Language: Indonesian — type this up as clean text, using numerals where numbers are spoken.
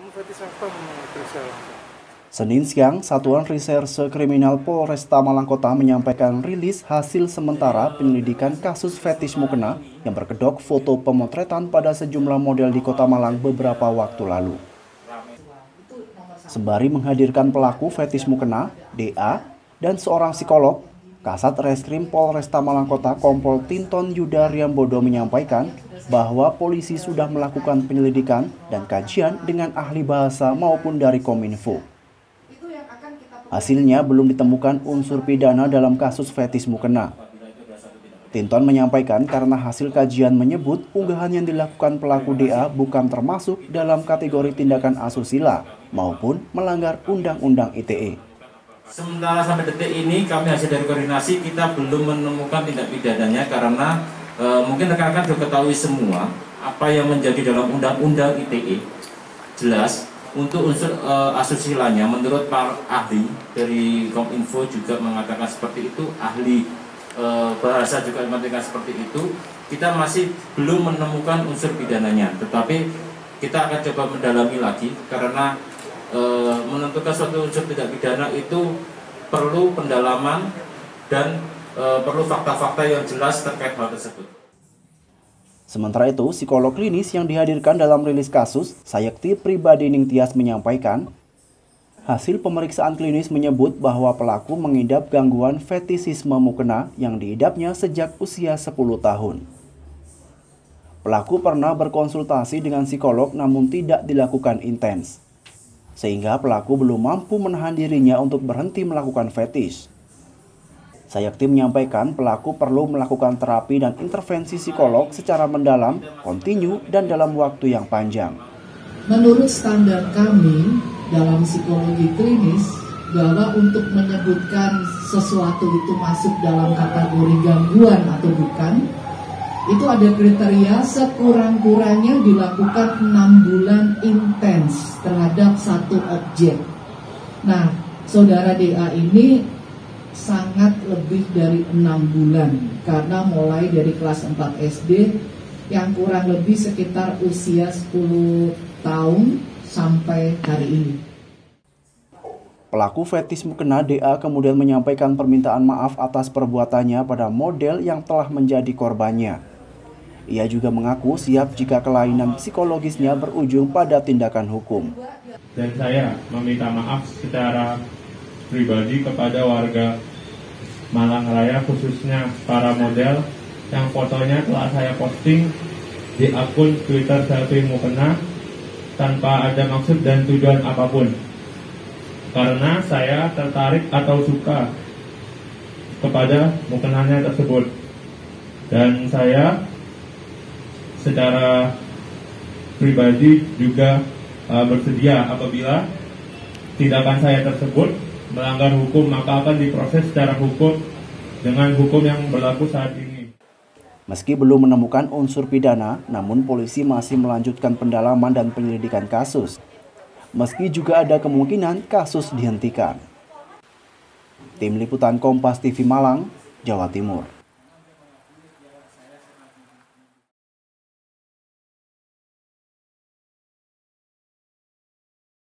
Senin siang, Satuan Reserse Kriminal Polresta Malang Kota menyampaikan rilis hasil sementara penyelidikan kasus fetish mukena yang berkedok foto pemotretan pada sejumlah model di Kota Malang beberapa waktu lalu. Sembari menghadirkan pelaku fetish mukena, DA, dan seorang psikolog, Kasat Reskrim Polresta Malang Kota Kompol Tinton Yuda Riambodo menyampaikan bahwa polisi sudah melakukan penyelidikan dan kajian dengan ahli bahasa maupun dari Kominfo. Hasilnya belum ditemukan unsur pidana dalam kasus fetish mukena. Tinton menyampaikan karena hasil kajian menyebut unggahan yang dilakukan pelaku DA bukan termasuk dalam kategori tindakan asusila maupun melanggar Undang-Undang ITE. Sementara sampai detik ini kami hasil dari koordinasi kita belum menemukan tindak pidananya karena mungkin rekan-rekan sudah ketahui semua apa yang menjadi dalam Undang-Undang ITE jelas. Untuk unsur asusilanya, menurut para ahli dari Kominfo juga mengatakan seperti itu, ahli bahasa juga mengatakan seperti itu. Kita masih belum menemukan unsur pidananya, tetapi kita akan coba mendalami lagi karena menentukan suatu unsur tindak pidana itu perlu pendalaman dan perlu fakta-fakta yang jelas terkait hal tersebut. Sementara itu, psikolog klinis yang dihadirkan dalam rilis kasus, Sayekti Pribadi Ningtyas menyampaikan, hasil pemeriksaan klinis menyebut bahwa pelaku mengidap gangguan fetisisme mukena yang diidapnya sejak usia 10 tahun. Pelaku pernah berkonsultasi dengan psikolog namun tidak dilakukan intens, sehingga pelaku belum mampu menahan dirinya untuk berhenti melakukan fetish. Sayekti menyampaikan pelaku perlu melakukan terapi dan intervensi psikolog secara mendalam, kontinu, dan dalam waktu yang panjang. Menurut standar kami dalam psikologi klinis, bahwa untuk menyebutkan sesuatu itu masuk dalam kategori gangguan atau bukan, itu ada kriteria sekurang-kurangnya dilakukan 6 bulan intens terhadap satu objek. Nah, saudara DA ini sangat lebih dari 6 bulan karena mulai dari kelas 4 SD yang kurang lebih sekitar usia 10 tahun sampai hari ini. Pelaku fetish mukena DA kemudian menyampaikan permintaan maaf atas perbuatannya pada model yang telah menjadi korbannya. Ia juga mengaku siap jika kelainan psikologisnya berujung pada tindakan hukum. Dan saya meminta maaf secara pribadi kepada warga Malang Raya, khususnya para model yang fotonya telah saya posting di akun Twitter Selfie Mukena tanpa ada maksud dan tujuan apapun, karena saya tertarik atau suka kepada mukenanya tersebut, dan saya secara pribadi juga bersedia apabila tindakan saya tersebut melanggar hukum maka akan diproses secara hukum dengan hukum yang berlaku saat ini. Meski belum menemukan unsur pidana, namun polisi masih melanjutkan pendalaman dan penyelidikan kasus. Meski juga ada kemungkinan kasus dihentikan. Tim Liputan Kompas TV Malang, Jawa Timur.